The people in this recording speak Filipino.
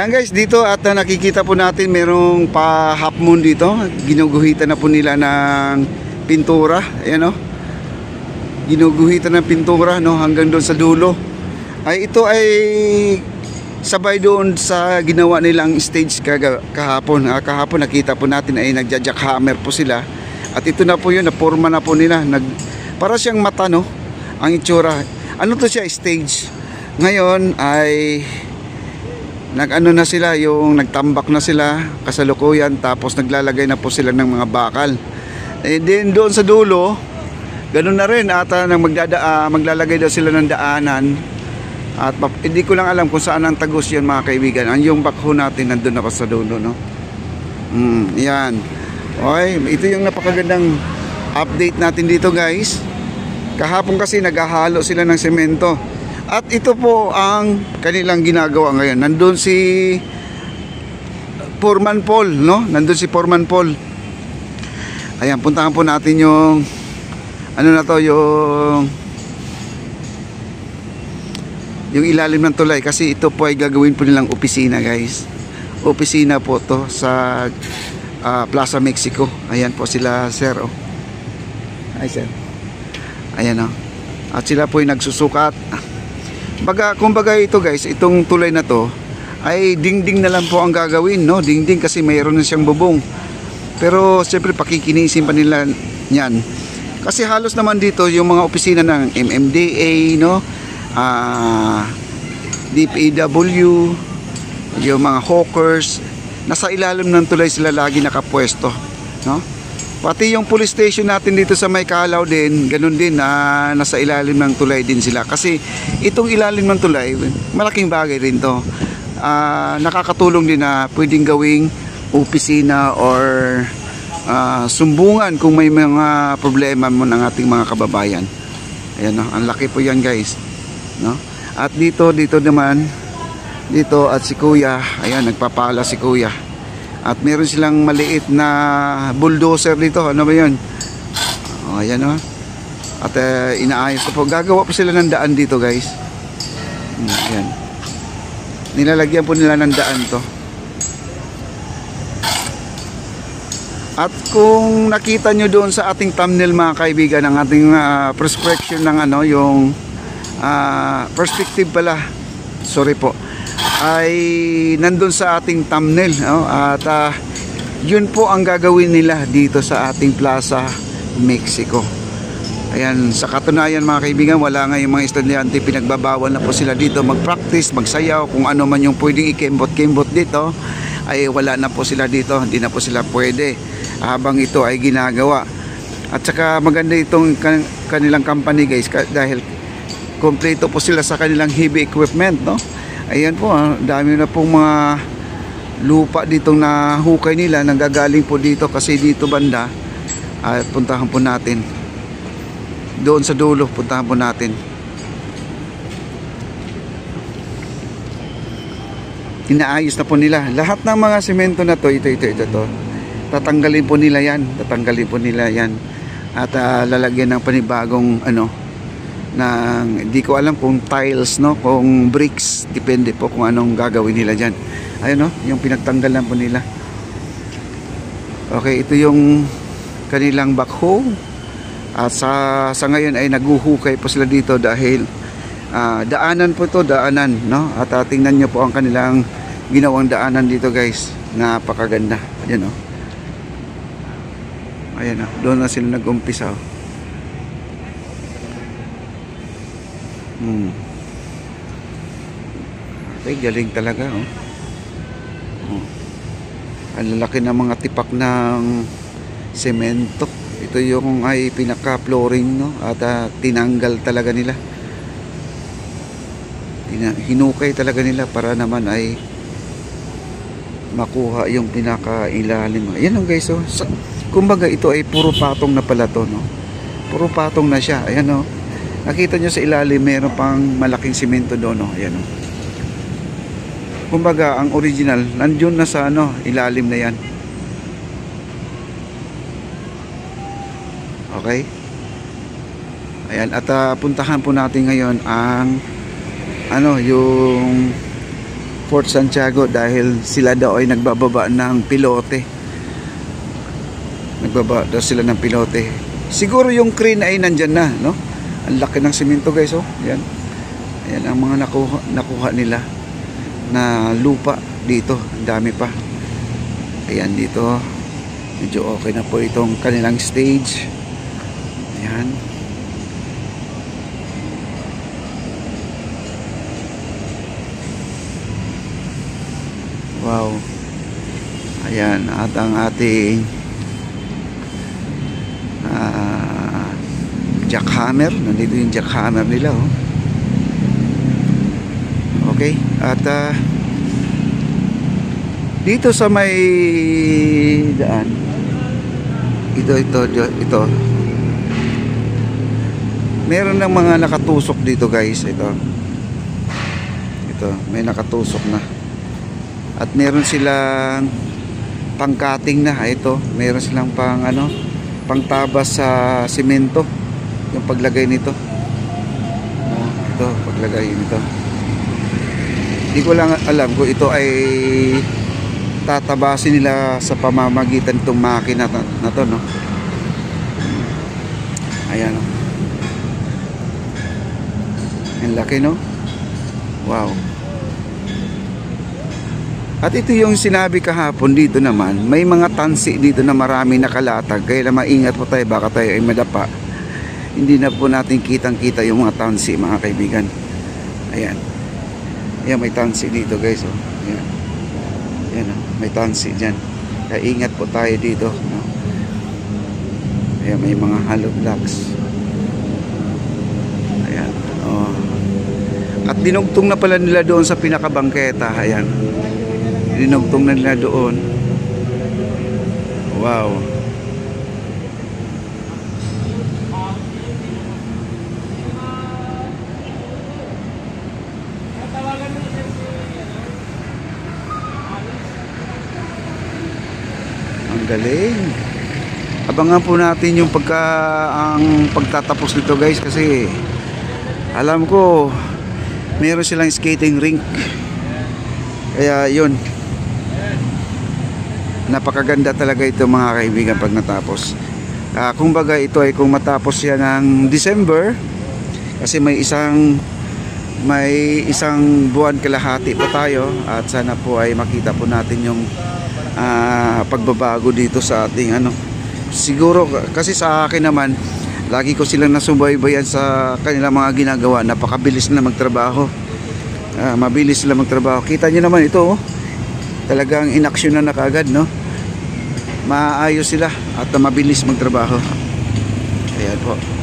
Ayan guys, dito at nakikita po natin merong pa half moon dito. Ginuguhitan na po nila ng pintura. Ayan o. Ginuguhitan ng pintura, no, hanggang doon sa dulo. Ay ito ay sabay doon sa ginawa nilang stage kahapon. Kahapon nakita po natin ay nagja-jackhammer po sila. At ito na po yun, naporma na po nila. Para siyang mata, no, ang itsura. Ano to siya, stage. Ngayon ay nag-ano na sila, yung nagtambak na sila kasalukuyan, tapos naglalagay na po sila ng mga bakal. And then doon sa dulo, ganun na rin ata nang maglalagay daw sila ng daanan. At hindi ko lang alam kung saan ang tagos yan mga kaibigan. Ang yung bakho natin nandun na pa sa dulo, no? Yan. Okay, ito yung napakagandang update natin dito guys. Kahapon kasi naghahalo sila ng semento. At ito po ang kanilang ginagawa ngayon. Nandun si Foreman Paul, no? Nandun si Foreman Paul. Ayan, puntahan po natin yung ano na to, yung ilalim ng tulay, kasi ito po ay gagawin po nilang opisina guys. Opisina po to sa Plaza Mexico. Ayan po sila sir, oh. Ay sir. Ayan, oh. At sila po ay nagsusukat. Kumbaga ito guys, itong tulay na to ay dingding na lang po ang gagawin, no? Dingding kasi mayroon na siyang bubong. Pero siyempre pakikinisin pa nila yan. Kasi halos naman dito yung mga opisina ng MMDA, no? DPW, yung mga hawkers, nasa ilalim ng tulay sila lagi nakapwesto, no? Pati yung police station natin dito sa May Calao din, ganun din, nasa ilalim ng tulay din sila. Kasi itong ilalim ng tulay, malaking bagay rin to. Nakakatulong din na pwedeng gawing opisina or sumbungan kung may mga problema mo ng ating mga kababayan. Ayan, no? Ang laki po yan guys, no? At dito naman, dito at si kuya, ayan, nagpapala si kuya. At meron silang maliit na bulldozer dito. Ano ba yun? O, ayan o. At inaayos po. Gagawa po sila ng daan dito guys. Ayan. Nilalagyan po nila ng daan to. At kung nakita nyo doon sa ating thumbnail mga kaibigan, ng ating perspective ng ano, yung perspective pala, sorry po, ay nandun sa ating thumbnail, no? At yun po ang gagawin nila dito sa ating Plaza Mexico. Ayan, sa katunayan mga kaibigan, wala nga yung mga estudyante, pinagbabawal na po sila dito mag-practice, magsayaw, kung ano man yung pwedeng ikembot-kembot dito, ay wala na po sila dito, hindi na po sila pwede habang ito ay ginagawa. At saka maganda itong kanilang company guys, dahil kompleto po sila sa kanilang heavy equipment, no? Ayan po, dami na pong mga lupa ditong nahukay nila, nanggagaling po dito kasi dito banda. Puntahan po natin doon sa dulo, puntahan po natin. Inaayos na po nila lahat ng mga semento na to, ito to. Tatanggalin po nila yan, at lalagyan ng panibagong ano, ng, di ko alam kung tiles, no, kung bricks, depende po kung anong gagawin nila dyan. Ayun, no, yung pinagtanggalan po nila. Okay, ito yung kanilang backhoe. At sa ngayon ay naguhukay po sila dito dahil daanan po ito, daanan, no? At tingnan nyo po ang kanilang ginawang daanan dito guys, napakaganda. Ayan, no, ayan, no, doon na sila nag-umpisa, oh. Okay, galing talaga, oh. Ang lalaki ng mga tipak ng semento. Ito yung ay pinaka-flooring, no? At tinanggal talaga nila. Hinukay talaga nila para naman ay makuha yung pinaka-ilalim. Ayan, guys, oh. Kumbaga ito ay puro patong na pala to, no? Puro patong na siya. Ayan, oh. Nakita nyo sa ilalim, meron pang malaking simento doon, no? Ayan, oh. Kumbaga ang original nandiyon na sa ano, ilalim na yan. Okay? Ayan, at puntahan po natin ngayon ang ano, yung Fort Santiago dahil sila daw ay nagbababa ng pilote. Nagbaba daw sila ng pilote. Siguro yung crane ay nandyan na, no? Ang laki ng simento, guys, oh. Yan. Ayan ang mga nakuha nila na lupa dito. Ang dami pa. Ayan dito. Medyo okay na po itong kanilang stage. Ayan. Wow. Ayan, at ang ating jackhammer. Nandito yung jackhammer nila, oh. Okay, at dito sa may daan, ito meron ng mga nakatusok dito, guys. Ito may nakatusok na. At meron silang pang-cutting na. Ito, meron silang pangtabas sa simento. Yung paglagay nito. Ito, paglagay nito. Hindi ko lang alam kung ito ay tatabasin nila sa pamamagitan itong makina na to, no? Ayan, no? Ang laki, no? Wow. At ito yung sinabi kahapon dito naman, may mga tansi dito na marami nakalatag, kaya na maingat po tayo, baka tayo ay madapa. Hindi na po natin kitang-kita yung mga tansi, mga kaibigan. Ayan. Ayan, may tansi dito, guys, oh. Ayan. Ayan, oh. May tansi dyan. Kaya ingat po tayo dito, no? Ayan, may mga hollow blocks. Ayan, oh. At dinugtong na pala nila doon sa pinakabangketa. Ayan. Dinugtong na nila doon. Wow. Ang galing. Abangan po natin yung pagtatapos nito, guys, kasi alam ko meron silang skating rink. Kaya yun, napakaganda talaga ito, mga kaibigan, pag natapos. Kumbaga ito ay kung matapos yan ng December, kasi may isang buwan kalahati pa tayo, at sana po ay makita po natin yung pagbabago dito sa ating siguro, kasi sa akin naman lagi ko silang nasubaybayan sa kanilang mga ginagawa. Napakabilis na magtrabaho, mabilis sila magtrabaho. Kita nyo naman ito, oh. Talagang inaksyon na kaagad, no? Maayos sila at mabilis magtrabaho. Ayan po.